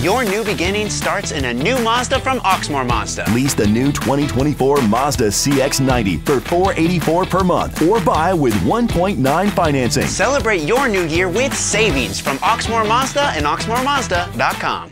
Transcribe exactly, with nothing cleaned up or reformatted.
Your new beginning starts in a new Mazda from Oxmoor Mazda. Lease the new twenty twenty-four Mazda C X ninety for four hundred eighty-four dollars per month or buy with one point nine financing. Celebrate your new year with savings from Oxmoor Mazda and Oxmoor Mazda dot com.